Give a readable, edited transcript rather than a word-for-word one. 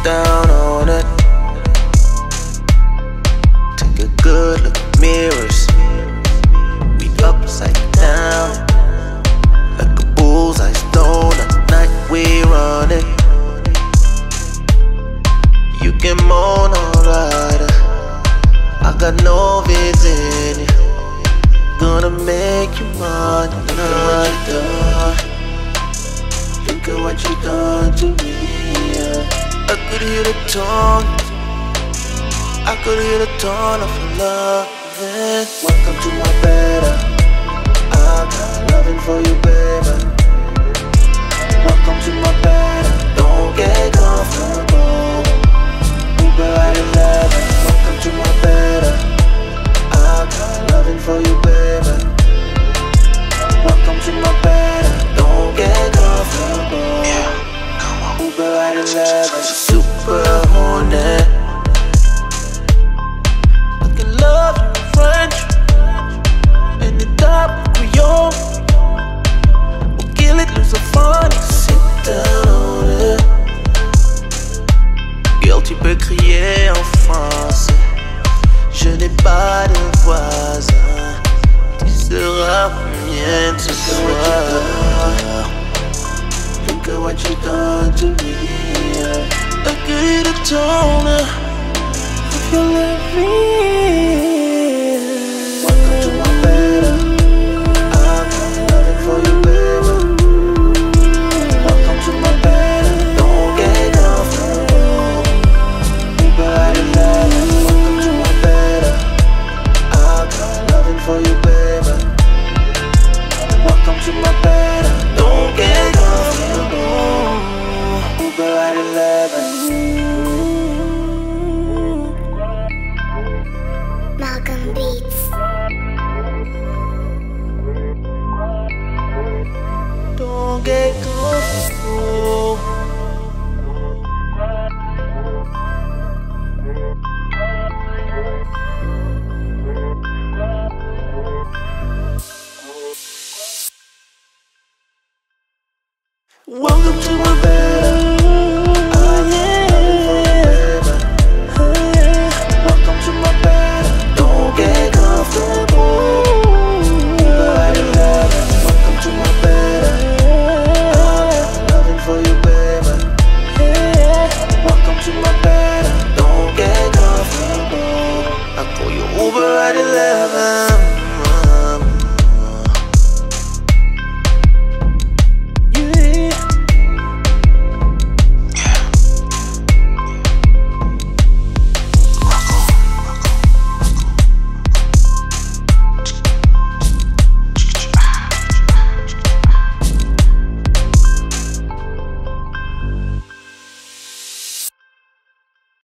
down on it. Take a good look at mirrors. We upside down, like a bullseye stone. At night we run it. You can moan alright. I got no vision. Gonna make you mine. Look at what you done to me. I could hear the tone. I could hear the tone of your loving. Welcome to my bed. I got loving for you, baby. Welcome to my bed. Don't get comfortable. Uber at 11. Welcome to my bed. I got loving for you, baby. Welcome to my bed. Don't get comfortable. Yeah, come on. Uber at 11. Super horny. I can love you in French and the top Creole. Ou kill it, lose a fun. Sit down. Girl, tu peux crier en français. Je n'ai pas de voisin. Tu seras mienne ce soir. Look at what you done to me. I could hear the tone of your loving.